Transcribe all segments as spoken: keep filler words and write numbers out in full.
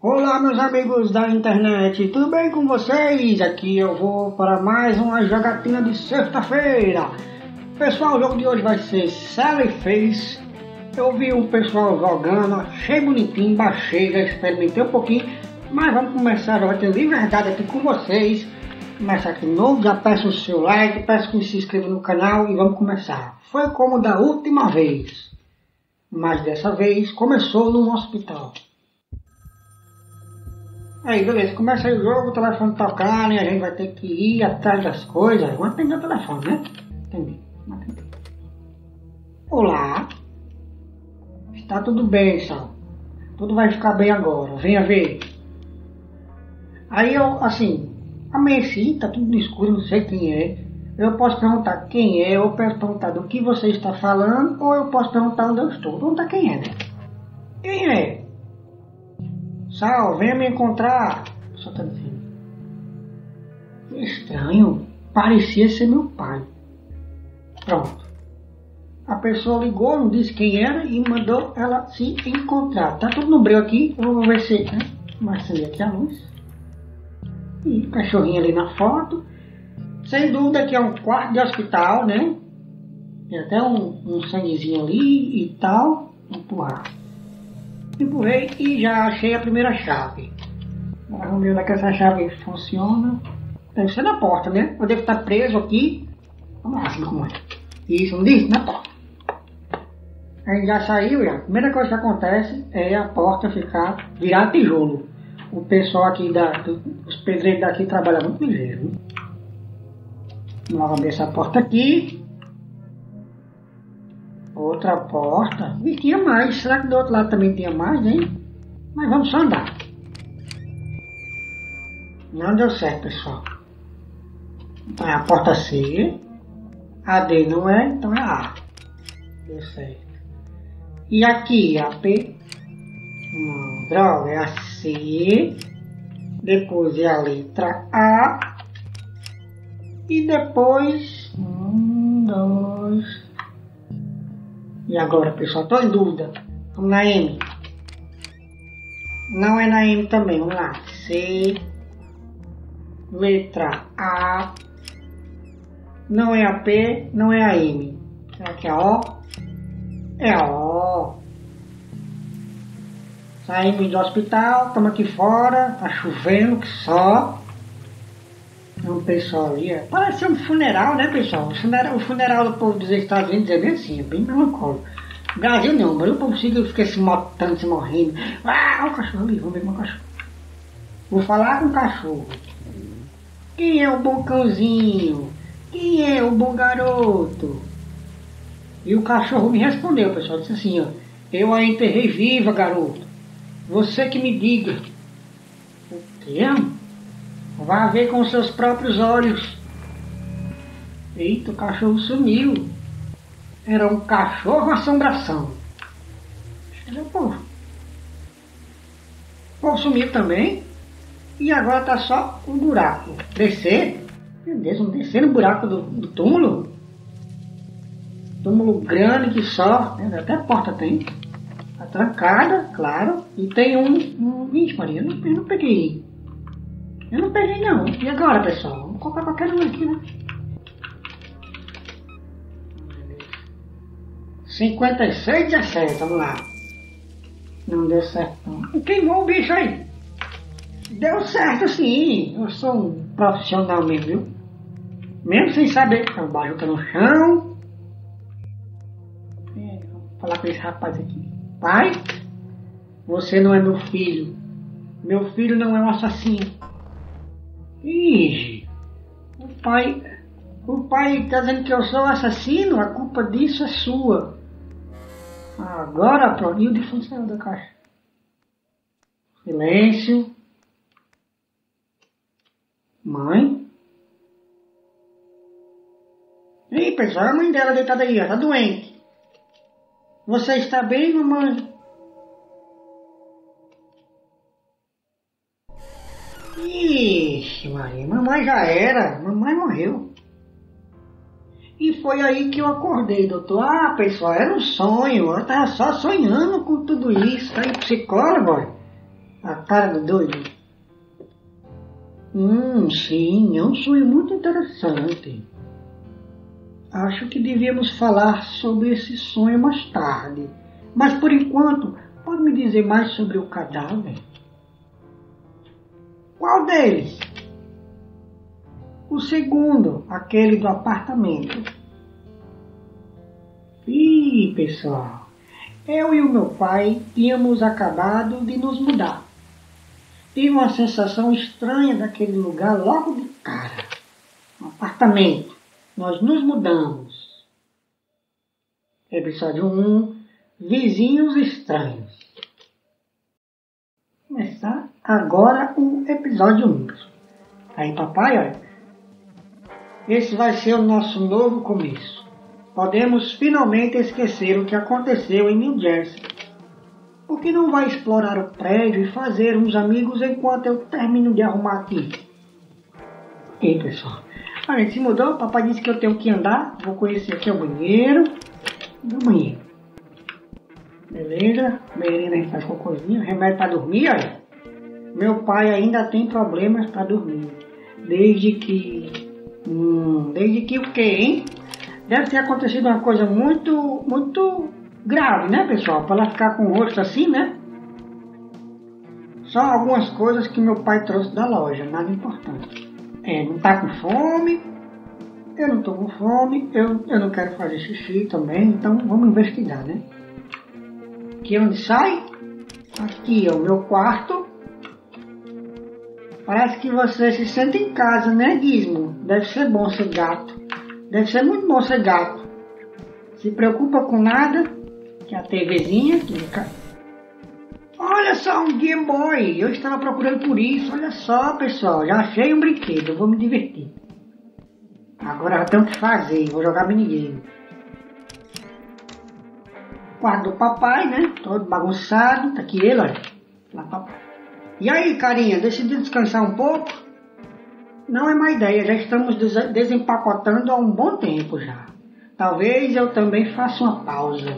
Olá, meus amigos da internet, tudo bem com vocês? Aqui eu vou para mais uma jogatina de sexta-feira. Pessoal, o jogo de hoje vai ser Sally Face. Eu vi o pessoal jogando, achei bonitinho, baixei, já experimentei um pouquinho, mas vamos começar a jogatina de verdade aqui com vocês. Começar aqui de novo, já peço o seu like, peço que se inscreva no canal e vamos começar. Foi como da última vez, mas dessa vez começou num hospital. Aí, beleza, começa aí o jogo, o telefone tocando e a gente vai ter que ir atrás das coisas. Vamos atender o telefone, né? Entendi. Olá. Está tudo bem, Sal. Tudo vai ficar bem agora. Venha ver. Aí eu, assim, amanheci, tá tudo no escuro, não sei quem é. Eu posso perguntar quem é, ou posso perguntar do que você está falando, ou eu posso perguntar onde eu estou. Perguntar quem é, né? Quem é? Sal, venha me encontrar. Só tá dizendo. Que estranho. Parecia ser meu pai. Pronto. A pessoa ligou, não disse quem era e mandou ela se encontrar. Tá tudo no breu aqui. Eu vou ver se... Né? Vou acender aqui a luz. E cachorrinho ali na foto. Sem dúvida que é um quarto de hospital, né? Tem até um, um sanguezinho ali e tal. Vamos empurrar. Empurrei e já achei a primeira chave. Agora vamos ver onde é que essa chave funciona. Deve ser na porta, né? Eu devo estar preso aqui. Vamos lá, assim como é. Isso, não disse? Na porta. A gente já saiu, já. A primeira coisa que acontece é a porta ficar virar tijolo. O pessoal aqui, da, os pedreiros daqui trabalham muito ligeiro. Vamos abrir essa porta aqui. Outra porta. E tinha mais. Será que do outro lado também tinha mais, hein? Mas vamos só andar. Não deu certo, pessoal. Então é a porta C. A D não é, então é a A. Deu certo. E aqui a P. Não, droga, é a C. Depois é a letra A. E depois... Um, dois... E agora, pessoal, estou em dúvida. Vamos na M. Não é na M também. Vamos lá. C. Letra A. Não é a P. Não é a M. Será que é a O? É a O. Saímos do hospital. Estamos aqui fora. Está chovendo que só. Tem um pessoal ali. É. Parece um funeral, né, pessoal? O funeral, o funeral do povo dos Estados Unidos é bem assim, é bem melancólico. Brasil não, mas o povo fica se matando, se morrendo. Ah, o cachorro ali, vamos ver meu cachorro. Vou falar com o cachorro. Quem é o bom cãozinho? Quem é o bom garoto? E o cachorro me respondeu, pessoal. Disse assim, ó. Eu a enterrei viva, garoto. Você que me diga. O quê? Vá ver com seus próprios olhos. Eita, o cachorro sumiu. Era um cachorro assombração. Cadê o povo? O povo sumiu também. E agora tá só um buraco. Descer? Meu Deus, vamos descer no buraco do, do túmulo? Túmulo grande que só. Até a porta tem. Tá trancada, claro. E tem um... um Ixi, Maria, eu não, eu não peguei. Eu não peguei não. E agora, pessoal? Vamos colocar qualquer um aqui, né? cinquenta e seis, dezessete, vamos lá. Não deu certo não. Queimou o bicho aí. Deu certo sim. Eu sou um profissional mesmo, viu? Mesmo sem saber. O barro tá no chão. É, vou falar com esse rapaz aqui. Pai, você não é meu filho. Meu filho não é um assassino. Ih, o pai, o pai está dizendo que eu sou assassino, a culpa disso é sua. Agora, pronto, e o defunto saiu da caixa. Silêncio. Mãe? Ih, pessoal, a mãe dela deitada aí, ó, tá doente. Você está bem, mamãe? Ixi, Maria, mamãe já era, mamãe morreu. E foi aí que eu acordei, doutor. Ah, pessoal, era um sonho, eu estava só sonhando com tudo isso. Tá aí, psicólogo, A cara do doido. Hum, sim, é um sonho muito interessante. Acho que devíamos falar sobre esse sonho mais tarde. Mas por enquanto, pode me dizer mais sobre o cadáver? Qual deles? O segundo, aquele do apartamento. Ih, pessoal, eu e o meu pai tínhamos acabado de nos mudar. Tive uma sensação estranha daquele lugar logo de cara. Um apartamento. Nós nos mudamos. Episódio um. Vizinhos estranhos. Começar agora o episódio um. Aí, papai, olha. Esse vai ser o nosso novo começo. Podemos finalmente esquecer o que aconteceu em New Jersey. Por que não vai explorar o prédio e fazer uns amigos enquanto eu termino de arrumar aqui? Ok, pessoal. A gente se mudou, o papai disse que eu tenho que andar. Vou conhecer aqui o banheiro. Do banheiro. Beleza. Banheirinho a gente faz cocôzinho. Remédio para dormir, olha. Meu pai ainda tem problemas para dormir. Desde que... Hum, desde que o quê, hein? Deve ter acontecido uma coisa muito, muito grave, né, pessoal? Para ela ficar com o rosto assim, né? Só algumas coisas que meu pai trouxe da loja, nada importante. É, não tá com fome, eu não tô com fome, eu, eu não quero fazer xixi também, então vamos investigar, né? Aqui é onde sai? Aqui é o meu quarto. Parece que você se sente em casa, né, Gizmo? Deve ser bom ser gato. Deve ser muito bom ser gato. Se preocupa com nada, que a TVzinha aqui. Olha só, um Game Boy. Eu estava procurando por isso. Olha só, pessoal. Já achei um brinquedo. Eu vou me divertir. Agora já tenho o que fazer. Vou jogar minigame. Quarto do papai, né? Todo bagunçado. Tá aqui ele, olha. Lá, papai. E aí, carinha? Decidiu descansar um pouco? Não é má ideia. Já estamos desempacotando há um bom tempo já. Talvez eu também faça uma pausa.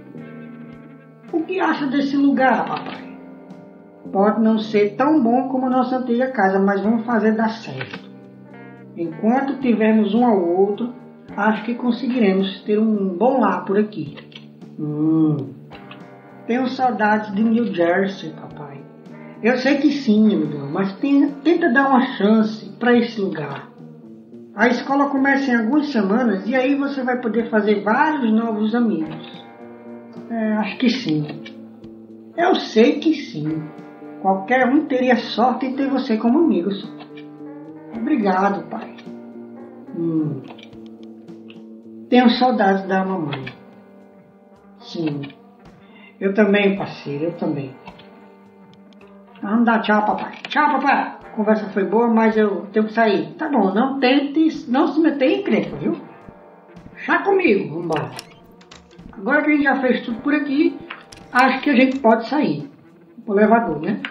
O que acha desse lugar, papai? Pode não ser tão bom como nossa antiga casa, mas vamos fazer dar certo. Enquanto tivermos um ao outro, acho que conseguiremos ter um bom lar por aqui. Hum, tenho saudades de New Jersey, papai. Eu sei que sim, amigão, mas tem, tenta dar uma chance para esse lugar. A escola começa em algumas semanas e aí você vai poder fazer vários novos amigos. É, acho que sim. Eu sei que sim. Qualquer um teria sorte em ter você como amigo. Obrigado, pai. Hum. Tenho saudades da mamãe. Sim. Eu também, parceiro, eu também. Vamos dar tchau, papai. Tchau, papai. A conversa foi boa, mas eu tenho que sair. Tá bom, não tente, não se meter em encrenca, viu? Chá comigo, vambora. Agora que a gente já fez tudo por aqui, acho que a gente pode sair. O elevador, né?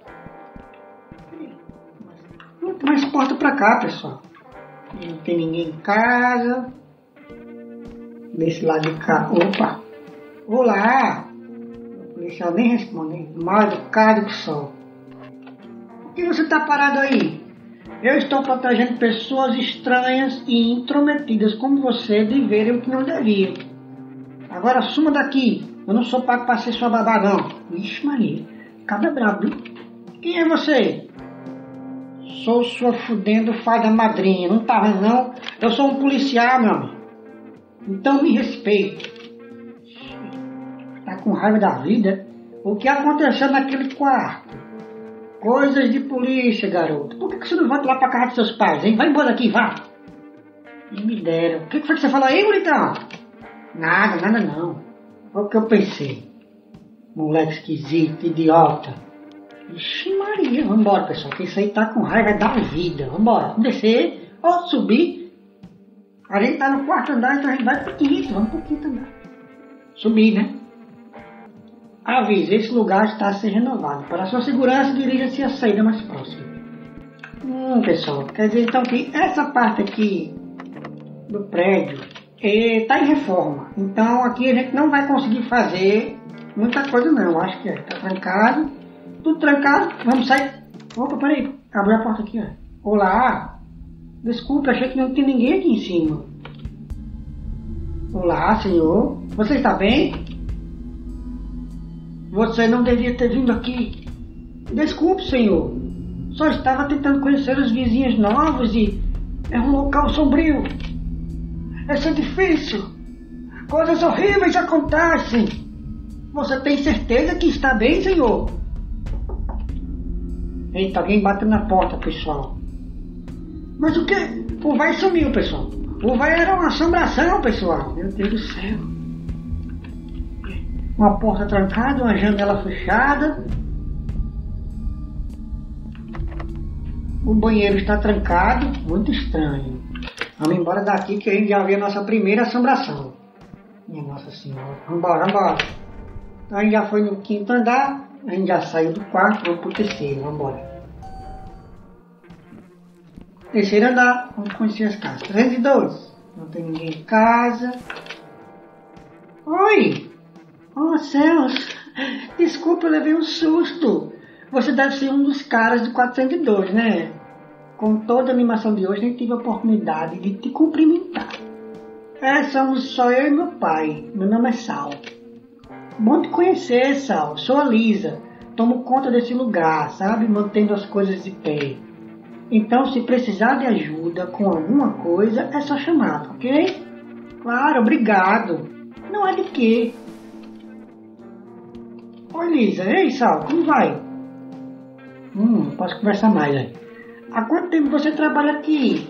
Muito mais porta pra cá, pessoal. Não tem ninguém em casa. Desse lado de cá. Opa! Olá! O policial nem responde. Mal educado que sou. Por que você tá parado aí? Eu estou protegendo pessoas estranhas e intrometidas como você de verem o que não deviam. Agora suma daqui. Eu não sou pago para ser sua babá, não. Ixi, Maria. Cabra brabo, viu? Quem é você? Sou sua fudendo fada madrinha. Não tá vendo, não? Eu sou um policial, meu amigo. Então me respeite. Tá com raiva da vida? O que aconteceu naquele quarto? Coisas de polícia, garoto. Por que você não volta lá pra casa dos seus pais, hein? Vai embora daqui, vá. E me deram. O que foi que você falou aí, bonitão? Nada, nada não. Olha o que eu pensei. Moleque esquisito, idiota. Ixi Maria, vambora, pessoal, que isso aí tá com raiva da vida. Vambora, vamos descer ou subir. A gente tá no quarto andar, então a gente vai pro quinto, vamos pro quinto andar. Subir, né? Avisa, esse lugar está a ser renovado. Para sua segurança, dirija-se à saída mais próxima. Hum, pessoal, quer dizer então que essa parte aqui do prédio está em reforma. Então aqui a gente não vai conseguir fazer muita coisa não. Acho que está trancado Tudo trancado, vamos sair. Opa, peraí, abriu a porta aqui, ó. Olá, desculpa, achei que não tinha ninguém aqui em cima. Olá, senhor, você está bem? Você não devia ter vindo aqui. Desculpe, senhor, só estava tentando conhecer os vizinhos novos e é um local sombrio. Esse é difícil. Coisas horríveis acontecem. Você tem certeza que está bem, senhor? Eita, alguém bateu na porta, pessoal. Mas o que? O vai sumiu, pessoal. O vai era uma assombração, pessoal. Meu Deus do céu. Uma porta trancada, uma janela fechada. O banheiro está trancado. Muito estranho. Vamos embora daqui que a gente já viu a nossa primeira assombração. Minha Nossa Senhora. Vambora, vambora. Então a gente já foi no quinto andar. A gente já saiu do quarto, vamos pro terceiro, vamos embora. Terceiro andar, vamos conhecer as casas. trezentos e dois, não tem ninguém em casa. Oi! Oh céus! Desculpa, eu levei um susto. Você deve ser um dos caras do quatrocentos e dois, né? Com toda a animação de hoje, nem tive a oportunidade de te cumprimentar. É, somos só eu e meu pai. Meu nome é Sal. Bom te conhecer, Sal. Sou a Lisa. Tomo conta desse lugar, sabe? Mantendo as coisas de pé. Então, se precisar de ajuda com alguma coisa, é só chamar, ok? Claro, obrigado. Não é de quê. Oi, Lisa. Ei, Sal, como vai? Hum, posso conversar mais aí. Há quanto tempo você trabalha aqui?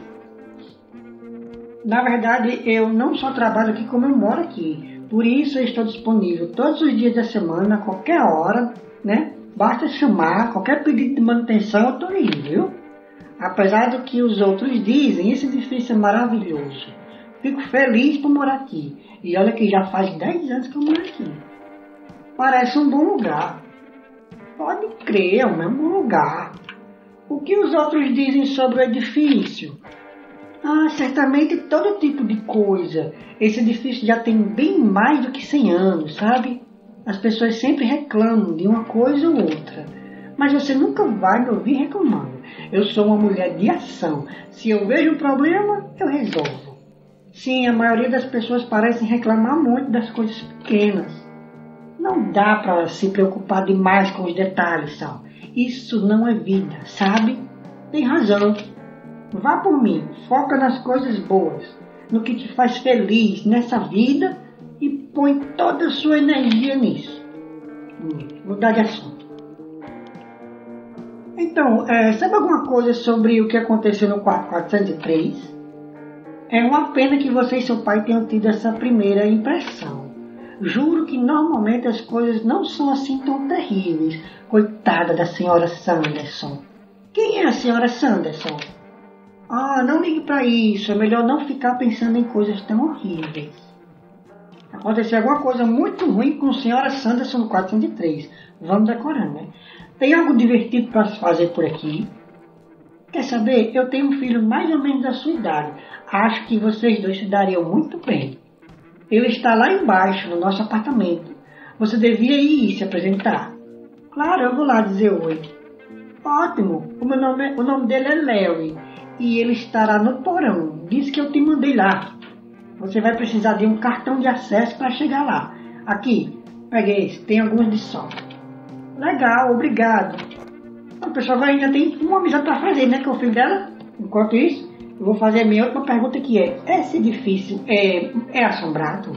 Na verdade, eu não só trabalho aqui, como eu moro aqui. Por isso eu estou disponível todos os dias da semana, a qualquer hora, né? Basta chamar, qualquer pedido de manutenção eu estou indo, viu? Apesar do que os outros dizem, esse edifício é maravilhoso. Fico feliz por morar aqui. E olha que já faz dez anos que eu moro aqui. Parece um bom lugar. Pode crer, é um bom lugar. O que os outros dizem sobre o edifício? Ah, certamente todo tipo de coisa. Esse edifício já tem bem mais do que cem anos, sabe? As pessoas sempre reclamam de uma coisa ou outra. Mas você nunca vai me ouvir reclamando. Eu sou uma mulher de ação. Se eu vejo um problema, eu resolvo. Sim, a maioria das pessoas parecem reclamar muito das coisas pequenas. Não dá para se preocupar demais com os detalhes, Sal. Isso não é vida, sabe? Tem razão. Vá por mim, foca nas coisas boas, no que te faz feliz nessa vida e põe toda a sua energia nisso. Hum, mudar de assunto. Então, é, sabe alguma coisa sobre o que aconteceu no quarto quatrocentos e três? É uma pena que você e seu pai tenham tido essa primeira impressão. Juro que normalmente as coisas não são assim tão terríveis. Coitada da senhora Sanderson. Quem é a senhora Sanderson? Ah, não ligue para isso. É melhor não ficar pensando em coisas tão horríveis. Aconteceu alguma coisa muito ruim com a senhora Sanderson no quatrocentos e três. Vamos decorando, né? Tem algo divertido para se fazer por aqui? Quer saber? Eu tenho um filho mais ou menos da sua idade. Acho que vocês dois se dariam muito bem. Ele está lá embaixo, no nosso apartamento. Você devia ir se apresentar. Claro, eu vou lá dizer oi. Ótimo. O, meu nome, o nome dele é Larry. E ele estará no porão. Diz que eu te mandei lá. Você vai precisar de um cartão de acesso para chegar lá. Aqui, pegue esse. Tem alguns de som. Legal, obrigado. O pessoal vai ainda tem uma missão para fazer, né? Que é o filho dela. Enquanto isso, eu vou fazer a minha última pergunta, que é: esse edifício é, é assombrado?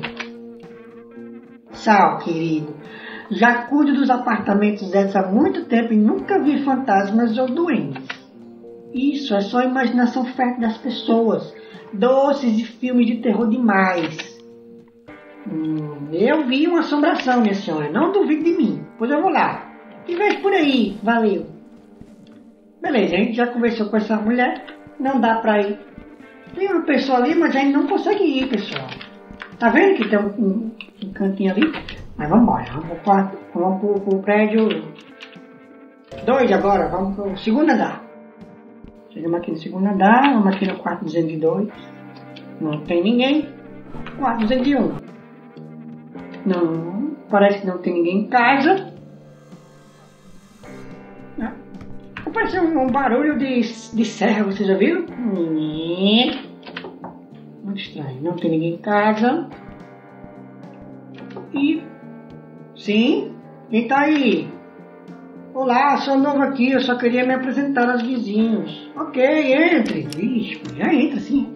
Sal, querido. Já cuido dos apartamentos desses há muito tempo e nunca vi fantasmas ou doentes. Isso é só a imaginação fértil das pessoas. Doces e filmes de terror demais. Hum, eu vi uma assombração, minha senhora. Não duvide de mim. Pois eu vou lá. Te vejo por aí. Valeu. Beleza, a gente já conversou com essa mulher. Não dá pra ir. Tem uma pessoa ali, mas a gente não consegue ir, pessoal. Tá vendo que tem um, um, um cantinho ali? Mas vamos embora. Vamos pro quarto. Vamos pro, pro prédio dois agora. Vamos pro segundo andar. Chegamos aqui no segundo andar. Vamos aqui no quarto duzentos e dois. Não tem ninguém. Quarto duzentos e um. Não. Parece que não tem ninguém em casa. parece um, um barulho de, de serra, você já viu? Muito estranho, não tem ninguém em casa. E... Sim? Quem tá aí? Olá, sou novo aqui, eu só queria me apresentar aos vizinhos. Ok, entre. Vixe, já entra sim.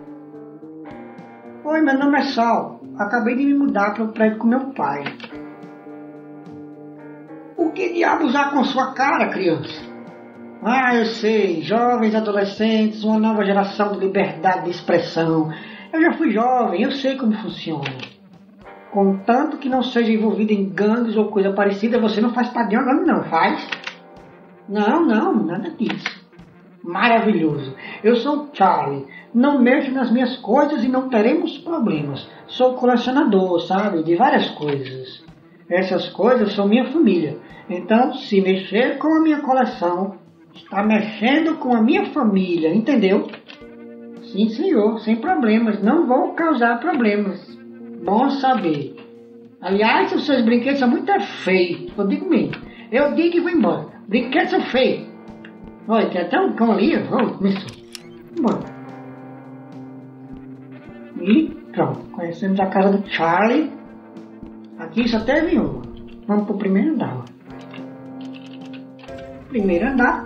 Oi, meu nome é Sal. Acabei de me mudar para o prédio com meu pai. O que diabos há com sua cara, criança? Ah, eu sei, jovens, adolescentes, uma nova geração de liberdade de expressão. Eu já fui jovem, eu sei como funciona. Contanto que não seja envolvido em gangues ou coisa parecida, você não faz parte de uma gangue, não, faz? Não, não, nada disso. Maravilhoso. Eu sou Charlie. Não mexo nas minhas coisas e não teremos problemas. Sou colecionador, sabe, de várias coisas. Essas coisas são minha família. Então, se mexer com a minha coleção, está mexendo com a minha família, entendeu? Sim, senhor, sem problemas. Não vou causar problemas. Bom saber. Aliás, os seus brinquedos são muito feios. Eu digo mesmo. Eu digo e vou embora. Brinquedos são feios. Olha, tem até um cão ali. Oh, começou. Bora. E pronto. Conhecemos a cara do Charlie. Aqui só teve uma. Vamos pro primeiro andar. Primeiro andar.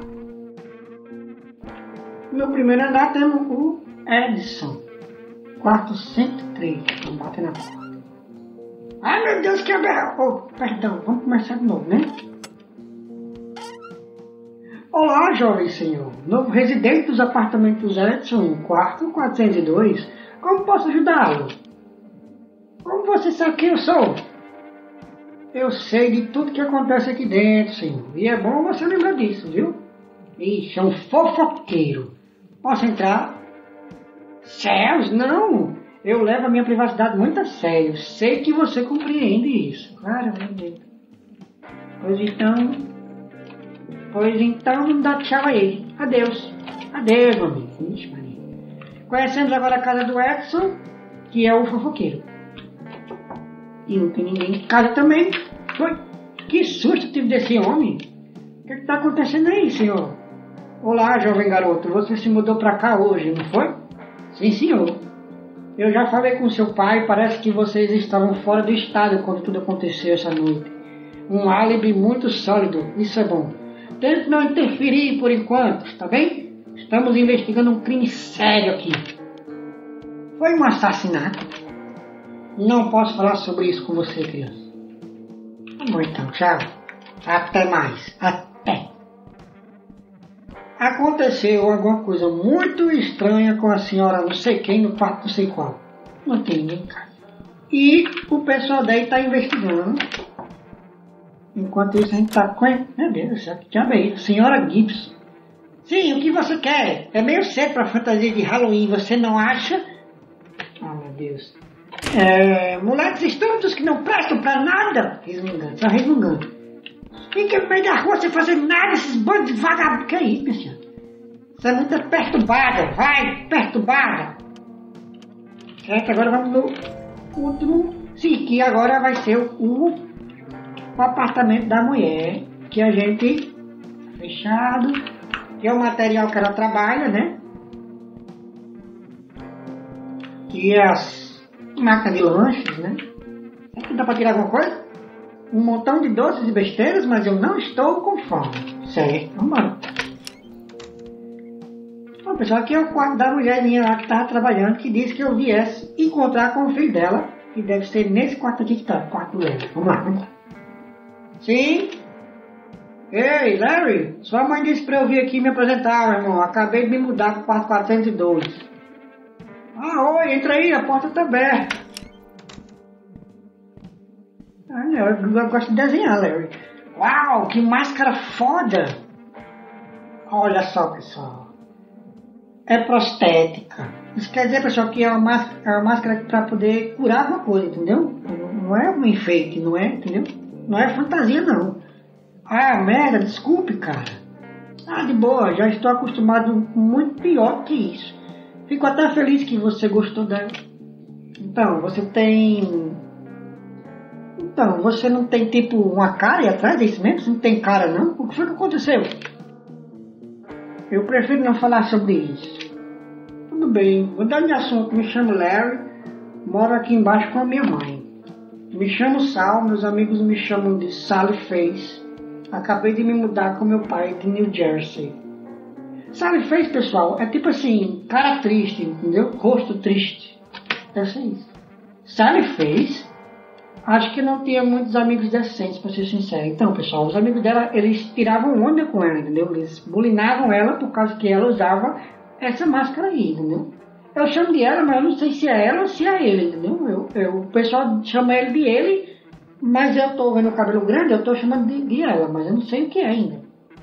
No primeiro andar temos o Edson. Quarto cento e três. Vamos bater na porta. Ai, meu Deus, que aberração. Oh, perdão, vamos começar de novo, né? Olá, jovem senhor. Novo residente dos apartamentos Edson, quarto quatrocentos e dois. Como posso ajudá-lo? Como você sabe quem eu sou? Eu sei de tudo que acontece aqui dentro, senhor. E é bom você lembrar disso, viu? Ixi, é um fofoqueiro. Posso entrar? Céus, não! Eu levo a minha privacidade muito a sério. Sei que você compreende isso. Claramente. Pois então... Pois então, dá tchau a ele. Adeus. Adeus, meu amigo. Ixi, Maria. Conhecemos agora a casa do Edson, que é o fofoqueiro. E não tem ninguém em casa também. Foi. Que susto tive desse homem. O que está acontecendo aí, senhor? Olá, jovem garoto. Você se mudou para cá hoje, não foi? Sim, senhor. Eu já falei com seu pai. Parece que vocês estavam fora do estado quando tudo aconteceu essa noite. Um álibi muito sólido. Isso é bom. Tente não interferir por enquanto, está bem? Estamos investigando um crime sério aqui. Foi um assassinato? Não posso falar sobre isso com você, criança. Tá bom então, tchau. Até mais. Até. Aconteceu alguma coisa muito estranha com a senhora não sei quem no quarto não sei qual. Não tem ninguém em casa. E o pessoal daí está investigando. Enquanto isso a gente está com... Meu Deus, já tinha bem. Senhora Gibson. Sim, o que você quer? É meio cedo para fantasia de Halloween, você não acha? Ah, meu Deus. É, moleques estúpidos que não prestam pra nada. Resmungando, só resmungando. Fica no meio da rua sem fazer nada, esses bandos de vagabundos. Que é isso, minha senhora? Você é muito perturbada, vai, perturbada. Certo, agora vamos no último. Sim, que agora vai ser o, o apartamento da mulher. Que a gente... Fechado. Que é o material que ela trabalha, né? Que é as máquinas de lanches, né? Aqui dá pra tirar alguma coisa? Um montão de doces e besteiras, mas eu não estou com fome. Certo, vamos embora. Bom, pessoal, aqui é o quarto da mulherzinha lá que estava trabalhando, que disse que eu viesse encontrar com o filho dela, que deve ser nesse quarto aqui que está, quarto dela. Vamos lá, vamos lá. Sim? Ei, Larry, sua mãe disse para eu vir aqui me apresentar, meu irmão. Acabei de me mudar para o quarto quatrocentos e dois. Ah, oi, entra aí, a porta está aberta. Ah, eu, eu gosto de desenhar, Larry. Uau, que máscara foda! Olha só, pessoal. É prostética. Isso quer dizer, pessoal, que é uma máscara, é uma máscara para poder curar alguma coisa, entendeu? Não é um enfeite, não é, entendeu? Não é fantasia, não. Ah, merda, desculpe, cara. Ah, de boa, já estou acostumado com muito pior que isso. Fico até feliz que você gostou dela. Então, você tem... Então, você não tem tipo uma cara aí atrás, é isso mesmo? Você não tem cara, não? O que foi que aconteceu? eu prefiro não falar sobre isso. Tudo bem, vou dar de assunto. Me chamo Larry, moro aqui embaixo com a minha mãe. Me chamo Sal, meus amigos me chamam de Sally Face. Acabei de me mudar com meu pai de New Jersey. Sally Face, pessoal, é tipo assim, cara triste, entendeu? Rosto triste. Deve ser isso. Sally Face, acho que não tinha muitos amigos decentes, pra ser sincero. Então, pessoal, os amigos dela, eles tiravam onda com ela, entendeu? Eles bulinavam ela por causa que ela usava essa máscara aí, entendeu? Eu chamo de ela, mas eu não sei se é ela ou se é ele, entendeu? Eu, eu, o pessoal chama ele de ele, mas eu tô vendo o cabelo grande, eu tô chamando de, de ela, mas eu não sei o que é ainda.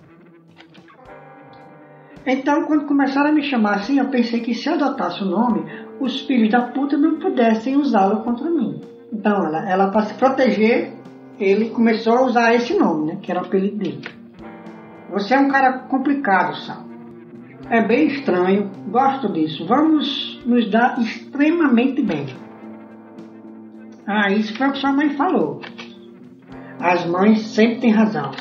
Então, quando começaram a me chamar assim, eu pensei que se eu adotasse o nome, os filhos da puta não pudessem usá-lo contra mim. Então, ela, ela para se proteger, ele começou a usar esse nome, né? Que era o apelido dele. Você é um cara complicado, Sal. É bem estranho, gosto disso. Vamos nos dar extremamente bem. Ah, isso foi o que sua mãe falou. As mães sempre têm razão.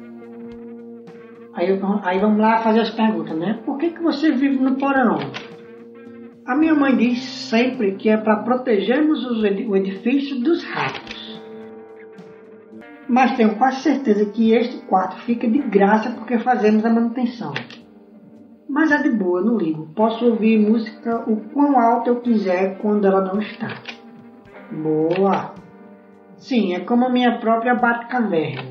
Aí, aí vamos lá fazer as perguntas, né? Por que, que você vive no porão? A minha mãe diz sempre que é para protegermos o edifício dos ratos. Mas tenho quase certeza que este quarto fica de graça porque fazemos a manutenção. Mas é de boa, não ligo. Posso ouvir música o quão alto eu quiser quando ela não está. Boa! Sim, é como a minha própria Batcaverna.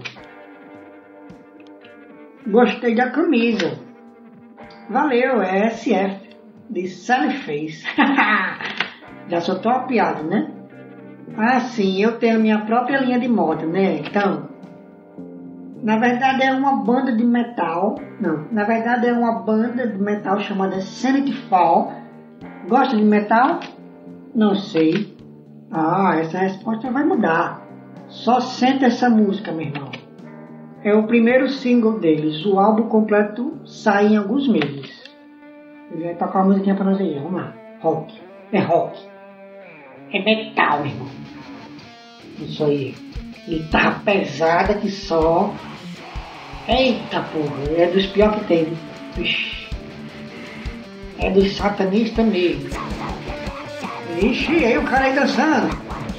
Gostei da camisa. Valeu, é S F, de Sally Face. Já soltou a piada, né? Ah, sim, eu tenho a minha própria linha de moda, né? Então... Na verdade é uma banda de metal, não, na verdade é uma banda de metal chamada Sanity Fall. Gosta de metal? Não sei. Ah, essa resposta vai mudar. Só sente essa música, meu irmão. É o primeiro single deles, o álbum completo sai em alguns meses. Ele vai tocar uma musiquinha pra nós aí, vamos lá. Rock, é rock. É metal, meu irmão. Isso aí. Guitarra pesada que só... Eita porra, é dos piores que tem. Ixi. É dos satanistas mesmo. Ixi, aí o cara aí dançando.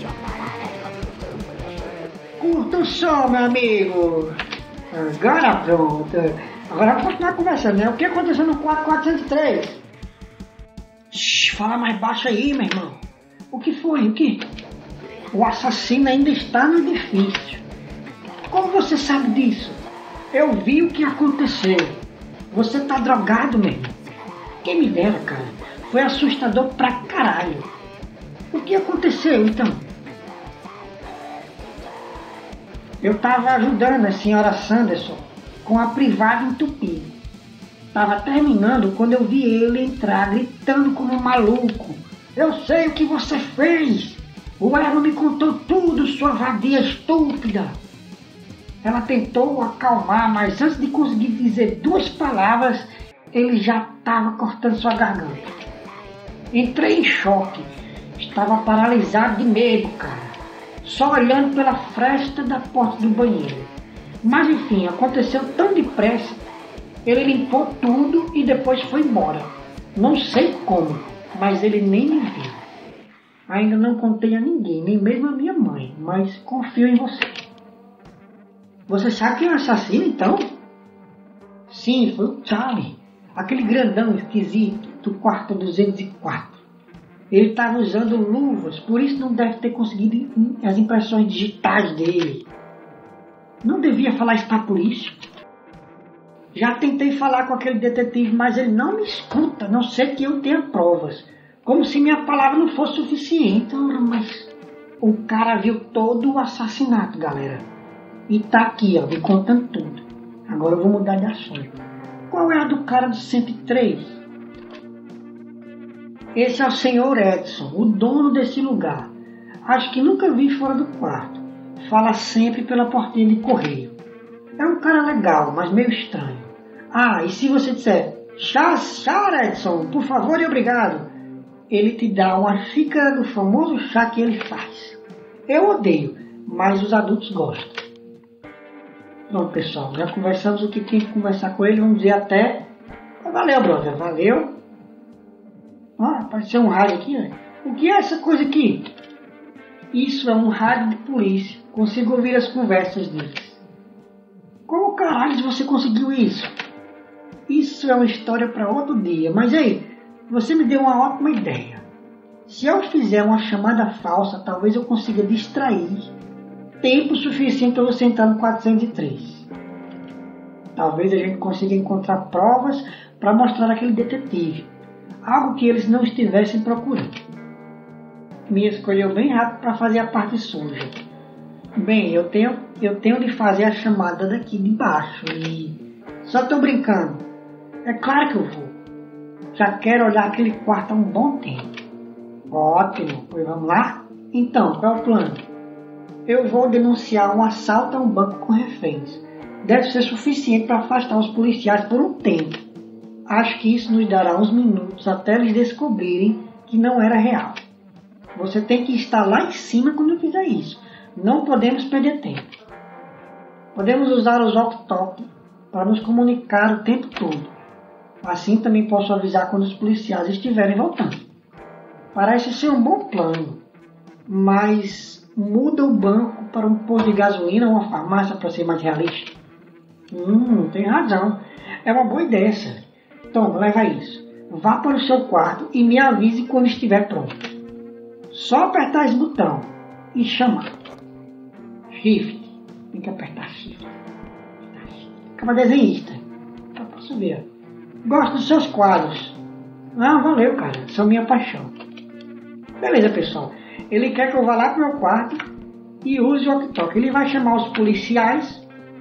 Curta o som, meu amigo. Agora pronto. Agora vamos continuar conversando, né? O que aconteceu no quarto quatrocentos e três? Shhh, fala mais baixo aí, meu irmão. O que foi? O que? O assassino ainda está no edifício. Como você sabe disso? Eu vi o que aconteceu. Você tá drogado, meu irmão. Quem me dera, cara. Foi assustador pra caralho. O que aconteceu, então? Eu tava ajudando a senhora Sanderson com a privada entupida. Tava terminando quando eu vi ele entrar gritando como um maluco. Eu sei o que você fez. O Aaron me contou tudo, sua vadia estúpida. Ela tentou acalmar, mas antes de conseguir dizer duas palavras, ele já estava cortando sua garganta. Entrei em choque. Estava paralisado de medo, cara. Só olhando pela fresta da porta do banheiro. Mas enfim, aconteceu tão depressa. Ele limpou tudo e depois foi embora. Não sei como, mas ele nem me viu. Ainda não contei a ninguém, nem mesmo a minha mãe, mas confio em você. Você sabe quem é o assassino, então? Sim, foi o Charlie. Aquele grandão esquisito do quarto duzentos e quatro. Ele estava usando luvas, por isso não deve ter conseguido as impressões digitais dele. Não devia falar isso para a polícia. Já tentei falar com aquele detetive, mas ele não me escuta, a não ser que eu tenha provas. Como se minha palavra não fosse suficiente. Mas o cara viu todo o assassinato, galera. E tá aqui, ó, me contando tudo. Agora eu vou mudar de assunto. Qual é a do cara do cento e três? Esse é o senhor Edson, o dono desse lugar. Acho que nunca vi fora do quarto. Fala sempre pela portinha de correio. É um cara legal, mas meio estranho. Ah, e se você disser, chá, chá, Edson, por favor e obrigado, ele te dá uma xícara do famoso chá que ele faz. Eu odeio, mas os adultos gostam. Pronto, pessoal, já conversamos o que tinha que conversar com ele, vamos dizer até valeu, brother, valeu. Ah, apareceu um rádio aqui, né? O que é essa coisa aqui? Isso é um rádio de polícia. Consigo ouvir as conversas deles. Como caralho você conseguiu isso? Isso é uma história para outro dia. Mas aí, você me deu uma ótima ideia. Se eu fizer uma chamada falsa, talvez eu consiga distrair tempo suficiente para você entrar no quatrocentos e três. Talvez a gente consiga encontrar provas para mostrar aquele detetive. Algo que eles não estivessem procurando. Me escolheu bem rápido para fazer a parte suja. Bem, eu tenho, eu tenho de fazer a chamada daqui de baixo e... Só estou brincando. É claro que eu vou. Já quero olhar aquele quarto há um bom tempo. Ótimo, pois vamos lá? Então, qual é o plano? Eu vou denunciar um assalto a um banco com reféns. Deve ser suficiente para afastar os policiais por um tempo. Acho que isso nos dará uns minutos até eles descobrirem que não era real. Você tem que estar lá em cima quando eu fizer isso. Não podemos perder tempo. Podemos usar os walkie-talkie para nos comunicar o tempo todo. Assim também posso avisar quando os policiais estiverem voltando. Parece ser um bom plano, mas muda o banco para um posto de gasolina ou uma farmácia para ser mais realista. Hum, tem razão. É uma boa ideia, Sally. Toma, leva isso. Vá para o seu quarto e me avise quando estiver pronto. Só apertar esse botão e chamar. Shift. Tem que apertar Shift. Acaba desenhista. Eu posso ver. Gosto dos seus quadros. Ah, valeu, cara. São minha paixão. Beleza, pessoal. Ele quer que eu vá lá pro meu quarto e use o walkie-talkie. Ele vai chamar os policiais.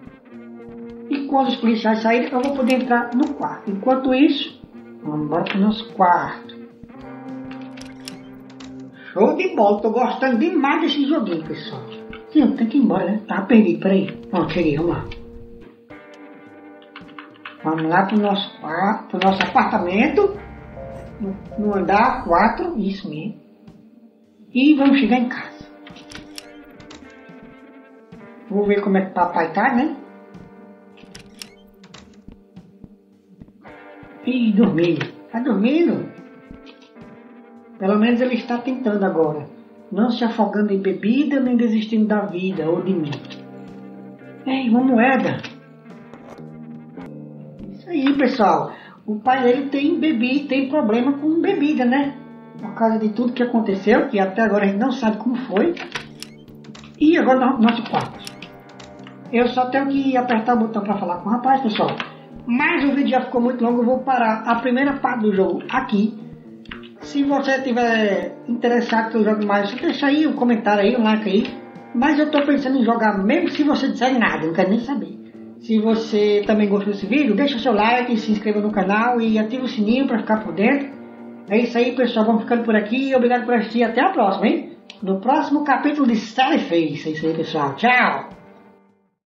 E quando os policiais saírem, eu vou poder entrar no quarto. Enquanto isso, vamos embora pro nosso quarto. Show de bola. Tô gostando demais desse joguinho, pessoal. Sim, tem que ir embora, né? Tá perdido, peraí. Pronto, cheguei, vamos lá. Vamos lá pro nosso quarto, pro nosso apartamento. No, no andar quatro, isso mesmo. E vamos chegar em casa. Vou ver como é que o papai tá, né? Ih, dormiu. Tá dormindo? Pelo menos ele está tentando agora. Não se afogando em bebida, nem desistindo da vida ou de mim. Ei, uma moeda. Isso aí, pessoal. O pai dele tem bebida, tem problema com bebida, né? Por causa de tudo que aconteceu, que até agora a gente não sabe como foi. E agora no nosso quarto. Eu só tenho que apertar o botão para falar com o rapaz, pessoal. Mas o vídeo já ficou muito longo, eu vou parar a primeira parte do jogo aqui. Se você estiver interessado que eu jogue mais, você deixa aí um comentário aí, um like aí. Mas eu estou pensando em jogar mesmo se você disser nada, não quero nem saber. Se você também gostou desse vídeo, deixa o seu like, se inscreva no canal e ativa o sininho para ficar por dentro. É isso aí, pessoal, vamos ficando por aqui. Obrigado por assistir, até a próxima, hein? No próximo capítulo de Sally Face. É isso aí, pessoal. Tchau!